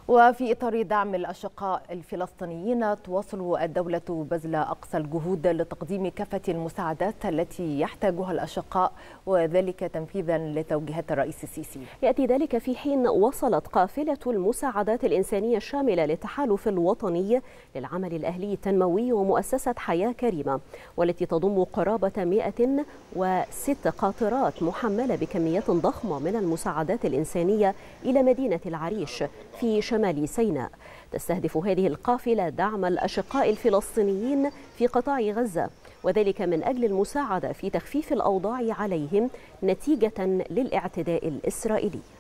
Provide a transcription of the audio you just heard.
وفي إطار دعم الأشقاء الفلسطينيين تواصل الدولة بذل أقصى الجهود لتقديم كافة المساعدات التي يحتاجها الأشقاء، وذلك تنفيذا لتوجيهات الرئيس السيسي. يأتي ذلك في حين وصلت قافلة المساعدات الإنسانية الشاملة للتحالف الوطني للعمل الأهلي التنموي ومؤسسة حياة كريمة، والتي تضم قرابة 106 قاطرات محملة بكميات ضخمة من المساعدات الإنسانية إلى مدينة العريش في شمال سيناء. تستهدف هذه القافلة دعم الأشقاء الفلسطينيين في قطاع غزة، وذلك من أجل المساعدة في تخفيف الأوضاع عليهم نتيجة للاعتداء الإسرائيلي.